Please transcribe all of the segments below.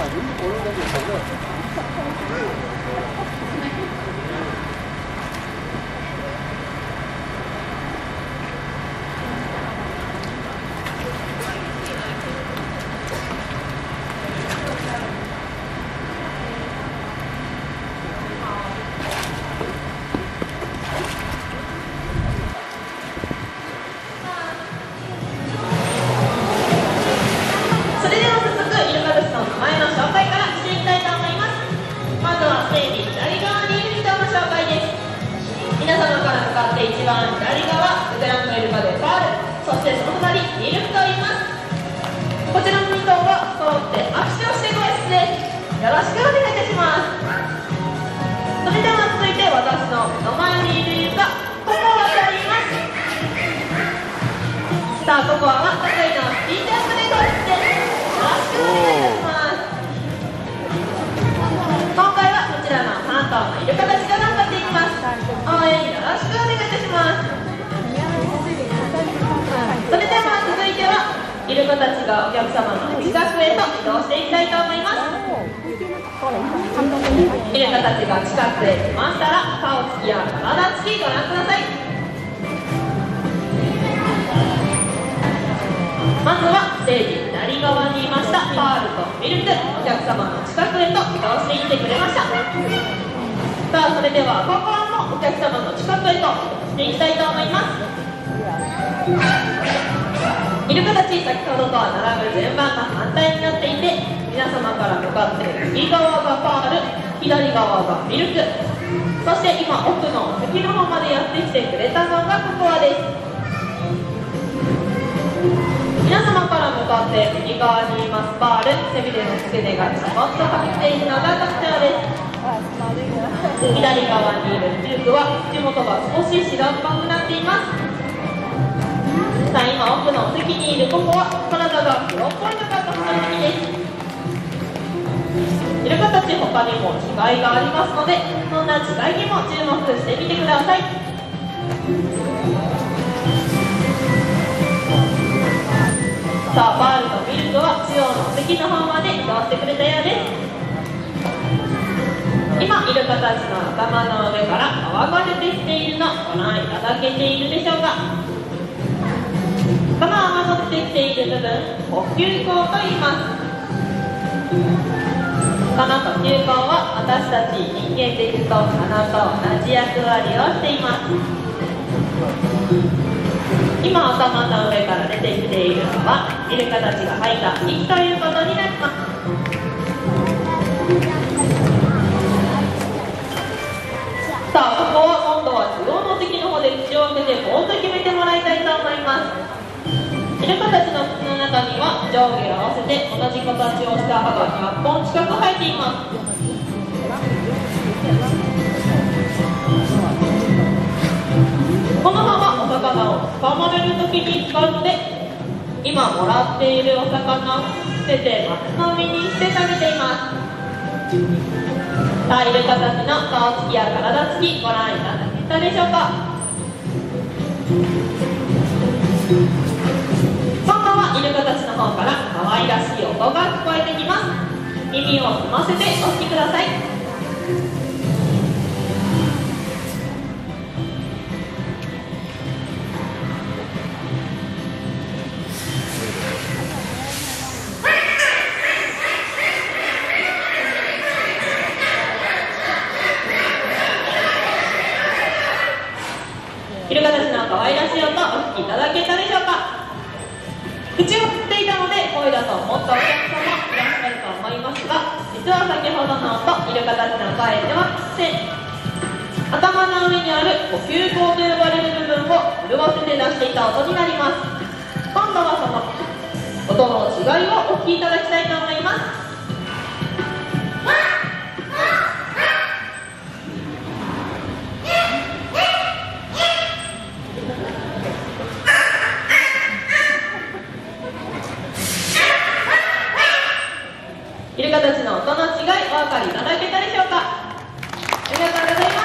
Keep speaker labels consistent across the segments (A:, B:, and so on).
A: 一番左側、ベテランのイルカでファール、そしてその隣、ミルクと言います。こちらの2頭は揃って握手をしてご挨拶です。よろしくお願いいたします。それでは続いて私の目の前にいるイルカ、ココアと言います。さあ、ココアは得意のスピードアップでご挨拶です。よろしくお願いいたします。今回はこちらの3頭のイルカたちが頑張っていきます。応援よろしくお願いいたします。それでは続いてはイルカたちがお客様の近くへと移動していきたいと思います。イルカたちが近くへ来ましたら顔つきや体つきご覧ください。まずはステージ左側にいましたパールとミルク、お客様の近くへと移動していってくれました。さあ、それではココアもお客様の近くへとしていきたいと思います。イルカたち、先ほどとは並ぶ順番が反対になっていて、皆様から向かって右側がパール、左側がミルク、そして今奥の席の方までやってきてくれたのがココアです。皆様から向かって右側にいますパール、背びれの付け根がちょっとかけているのが特徴です。左側にいるミルクは口元が少し白っぽくなっています。さあ、今奥の席にいるココは体が黒っぽいのが特徴的です。イルカたち他にも違いがありますので、そんな違いにも注目してみてください。さあ、パールとミルクは中央の席の方まで移動してくれたようです。今、イルカたちの頭の上から泡が出てきているのをご覧いただけているでしょうか。この泡の出てきている部分、呼吸孔と言います。この呼吸孔は私たち人間でいうと鼻と同じ役割をしています。今、頭の上から出てきているのはイルカたちが吐いた息ということになります。さあ、ここは今度は中央の席の方で口を開けてポーズ決めてもらいたいと思います。イルカたちの口の中には上下合わせて同じ形をした歯が100本近く生えています。この歯はお魚を捕まれる時に使うので、今もらっているお魚を捨てて松の実にして食べています。さあ、イルカたちの顔つきや体つきご覧いただけたでしょうか。今度はイルカたちの方から可愛らしい音が聞こえてきます。耳を澄ませてお聞きください。イルカたちの可愛らしい音をお聞きいただけたでしょうか。口を振っていたので声だと思ったお客様いらっしゃると思いますが、実は先ほどの音、イルカたちの声ではありません。頭の上にある呼吸孔と呼ばれる部分を震わせて出していた音になります。今度はその音の違いをお聞きいただきたいと思います。イルカたちの音の違いお分かりいただけたでしょうか。ありがとうございます。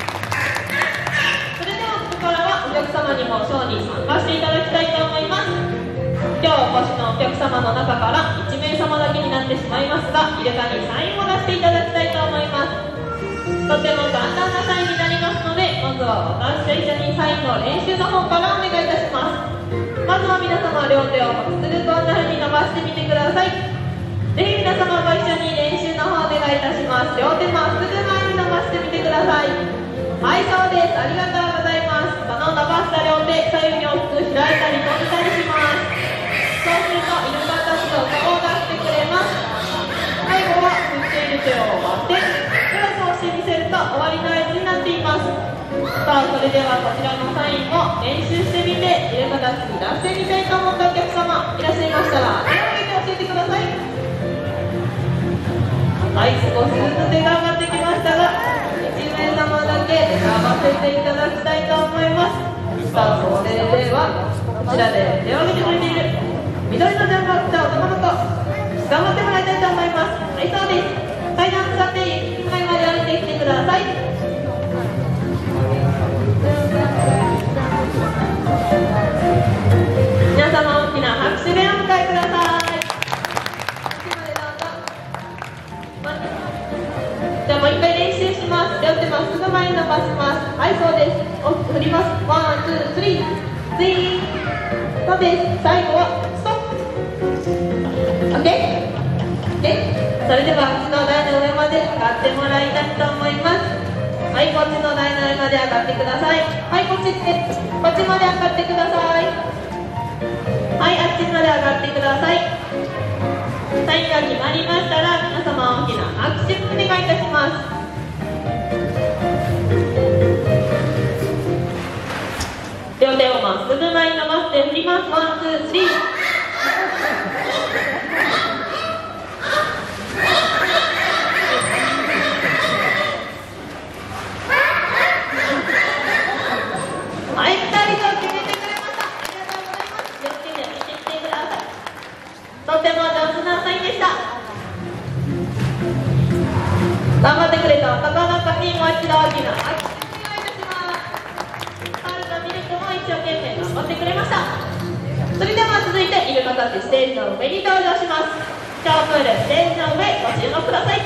A: それではここからはお客様にもショーに参加していただきたいと思います。今日お越しのお客様の中から1名様だけになってってしまいますが、イルカにサインを出していただきたいと思います。とても簡単なサインになりますので、まずは私と一緒にサインの練習の方からお願いいたします。まずは皆様、両手をまっすぐこんな風に伸ばしてみてください。ぜひ皆様ご一緒に練習の方お願いいたします。両手まっすぐ前に伸ばしてみてください。はい、そうです。ありがとうございます。この伸ばした両手、左右に大きく開いたり閉じたりします。そうするとイルカたちの顔を出してくれます。最後は振っている手を割ってクロスをしてみせると終わりの合図になっています。さあ、それではこちらのサインを練習してみてイルカたちに出してみたいと思ったお客様いらっしゃいましたら手を挙げて教えてください。はい、少しずつ手が上がってきましたが1名様だけ手が合わせていただきたいと思います。さあ、それではこちらで手を挙げてくれている緑のジャンバーを着た男の子頑張ってもらいたいと思います。はい、そうです。階段使って1階まで降りてきてください。皆様大きな拍手でお迎えください。じゃあもう一回練習します。両手まっすぐ前に伸ばします。はい、そうです。大きく振ります。ワン、ツー、スリー、スイー。そうです。最後はストップ。オッケー。それではこっちの台の上まで上がってもらいたいと思います。はい、こっちの台の上まで上がってください。はい、こっちまで上がってください。はい、あっちまで上がってください。サインが決まりましたら皆様大きな拍手をお願いいたします。両手をまっすぐ前に伸ばして振ります。ワン、ツー、スリー。はい、2人と決めてくれました。ありがとうございます。気をつけて見てきてください。とても上手なサインでした。頑張ってくれた男の子にもう一度大きな拍手お願いいたします。パールとミルクも一生懸命頑張ってくれました。それでは続いてイルカたちステージの上に登場します。ショープールステージの上ご注目ください。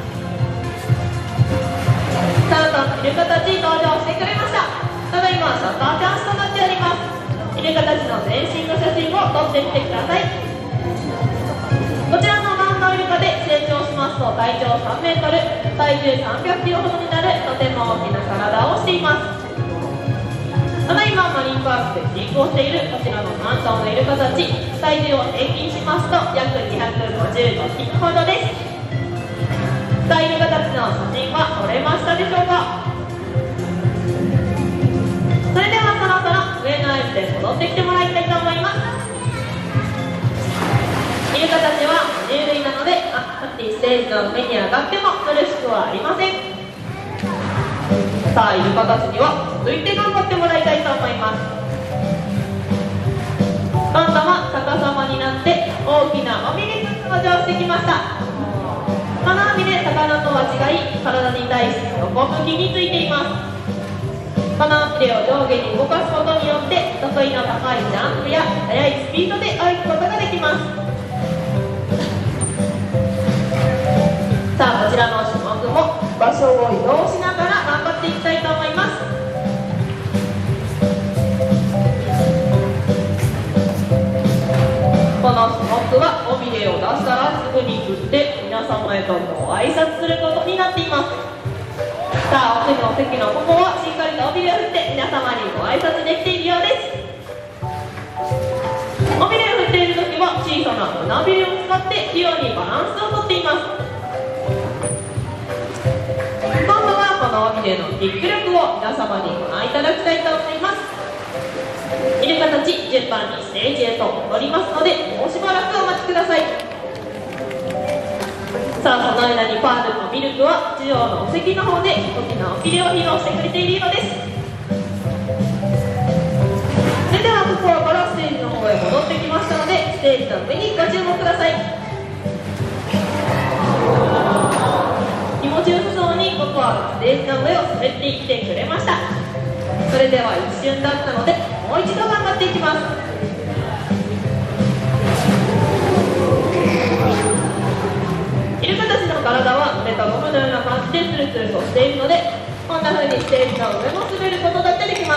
A: さあ、イルカたち登場してくれました。ただいまシャッターチャンスとなっております。イルカたちの全身の写真を撮ってみてください。こちらのマンガイルカで成長しますと体長3メートル、体重300キロほどになるとても大きな体をしています。ただいまマリンパークで飼育をしているこちらのマンションのイルカたち、体重を平均しますと約255匹ほどです。さあ、イルカたちの写真は撮れましたでしょうか。それではそろそろ上の合図で戻ってきてもらいたいと思います。イルカたちは哺乳類なのでステージの上に上がっても苦しくはありません。さあ、イルカたちには続いて頑張ってもらいたいと思います。今度は逆さまになって大きな尾びれが登場してきました。この尾びれ、魚とは違い体に対して横向きについています。この尾びれを上下に動かすことによって得意の高いジャンプや速いスピードで泳ぐことができます。さあ、こちらの種目も場所を移動しながら頑張っていきたいと思います。この種目は尾びれを出したらすぐに振って皆様へとご挨拶することになっています。さあ、奥の席のここはしっかりと尾びれを振って皆様にご挨拶できているようです。尾びれを振っている時は小さな胸びれを使って器用にバランスをとっています。今度はこの尾びれのキック力を皆様にご覧いただきたいと思います。イルカたち順番にステージへと戻りますのでもうしばらくお待ちください。さあ、その間にパールとミルクは中央のお席の方で大きな尾びれを披露してくれているようです。それではここからステージの方へ戻ってきましたのでステージの上にご注目ください。気持ちよさそうにここはステージの上を滑っていってくれました。それでは一瞬だったのでもう一度頑張っていきます。 しているので、こんな風にステージの上も滑ることだってできます。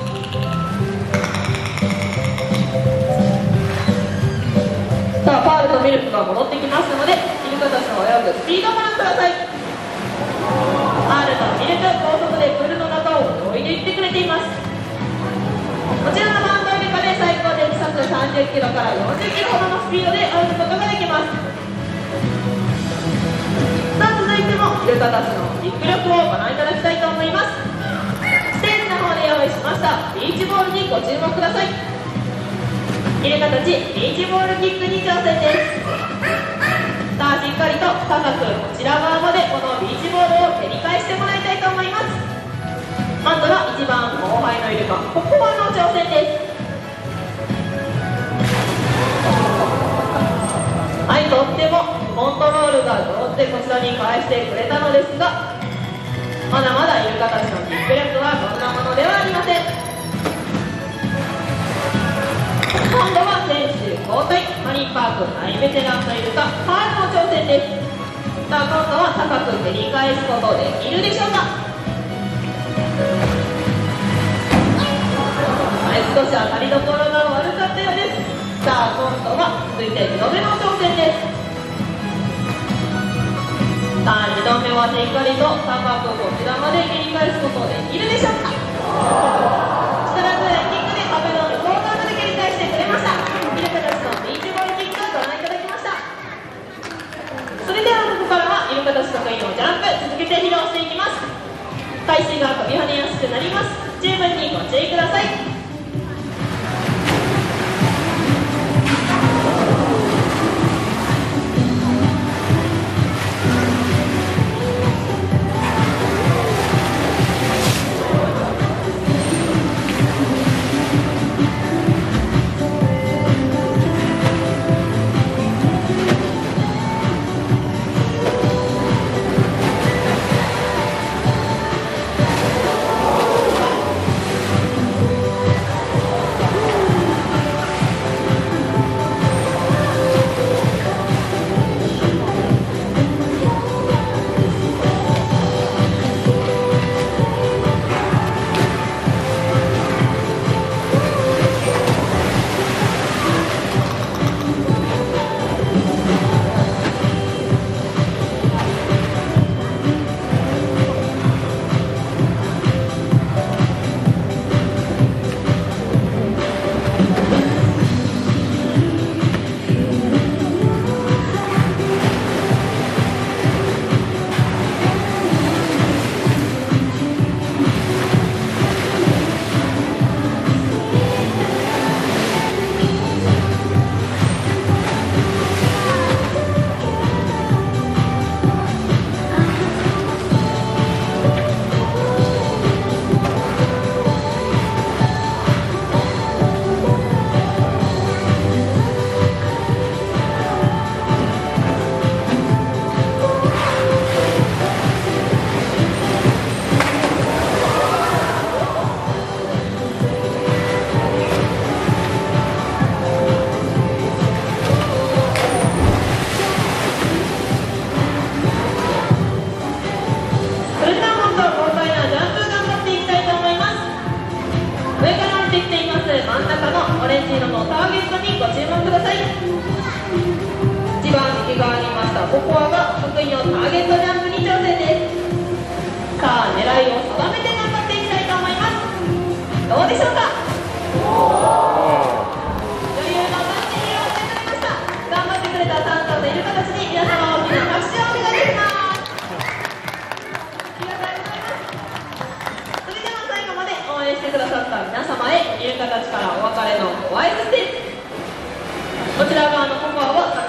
A: さあ、パールとミルクが戻ってきましたので、イルカたちの泳ぐスピードをご覧ください。パールとミルク、高速でプールの中を泳いでいってくれています。こちらのバンドイルカで最高で時速30キロから40キロほどのスピードで泳ぐことができます。さあ、続いてもイルカたちの実力をご覧いただきたいと思います。ステージの方で用意しましたビーチボールにご注目ください。イルカたちビーチボールキックに挑戦です。さあ、しっかりと高くこちら側までこのビーチボールを蹴り返してもらいたいと思います。まずは一番後輩のイルカココアの挑戦です。はい、とってもコントロールが上手でこちらに返してくれたのですが、まだまだイルカたちの実力はこんなものではありません。今度は選手交代、マリンパーク大ベテランのイルカパールの挑戦です。さあ、今度は高く蹴り返すことできるでしょうか。はい、少し当たりどころが悪かったようです。さあ、今度は続いて2度目の挑戦です。さあ、2度目はしっかりと高くこちらまで蹴り返すことできるでしょうか。力強いキックで壁の向こう側まで蹴り返してくれました。イルカたちのビーチボールキックをご覧いただきました。それではここからはイルカたち得意のジャンプ続けて披露していきます。海水が飛び跳ねやすくなります。十分にご注意ください。オレンジ色のターゲットにご注目ください。一番右側にいましたココアが得意のターゲットジャンプに挑戦です。さあ、狙いを定めて頑張っていきたいと思います。どうでしょうか。余裕のバッチリをしてくれました。頑張ってくれた3頭のイルカたちに皆様大きな拍手をお願いします。ありがとうございます。それでは最後まで応援してくださった皆様へイルカたちからお別れのご挨拶です。こちら側のココアは